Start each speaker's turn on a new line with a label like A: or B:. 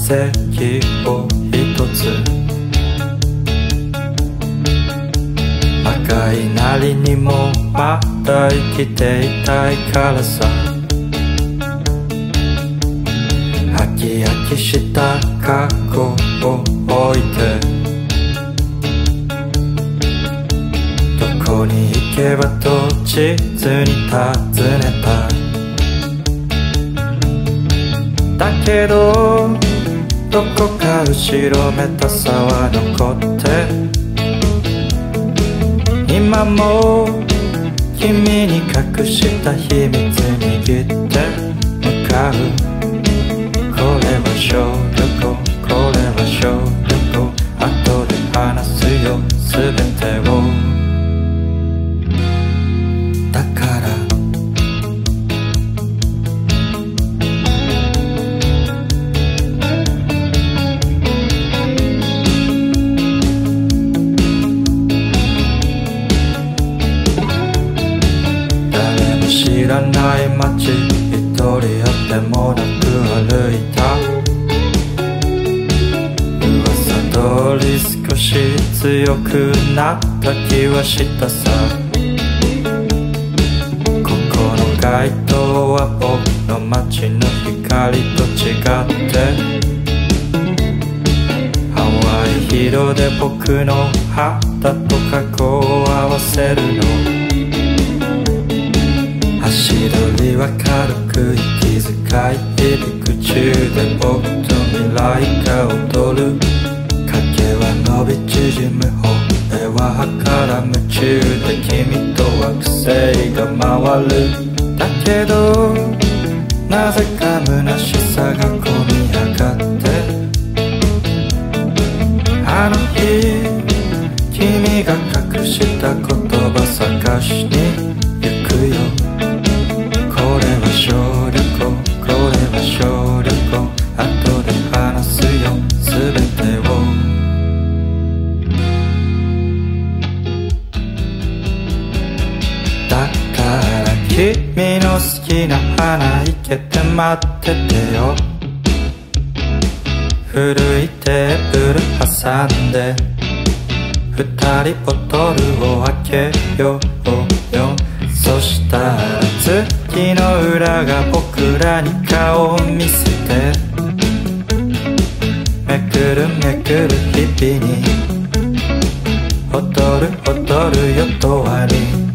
A: 席を一つ、赤いなりにもまだ生きていたいからさ。飽き飽きした過去を置いて、どこに行けばと地図に尋ねた。だけどどこか後ろめたさは残って、今も君に隠した秘密握って向かう。これは小旅行、これは小旅行、後で話すよ全てを。だから誰も知らない街、一人あってもなく歩いた。噂通り少し強くなった気はしたさ。ここの街灯は僕の街の光と違って、淡い色で僕の肌と過去を合わせるの。足取りは軽く息遣い、入り口で僕と未来が踊る。影は伸び縮む方ではから夢中で君と惑星が回る。だけどなぜか虚しさがこみ上がって、あの日君が隠した言葉探しに行くよ。これは小旅行、これは小旅行、後で話すよ全てを。だから君の好きな花いけて待っててよ。古いテーブル挟んで二人ボトルを開けようよ。そしたら月の裏が僕らに顔を見せて、めくるめくる日々に踊る踊るよ永遠に。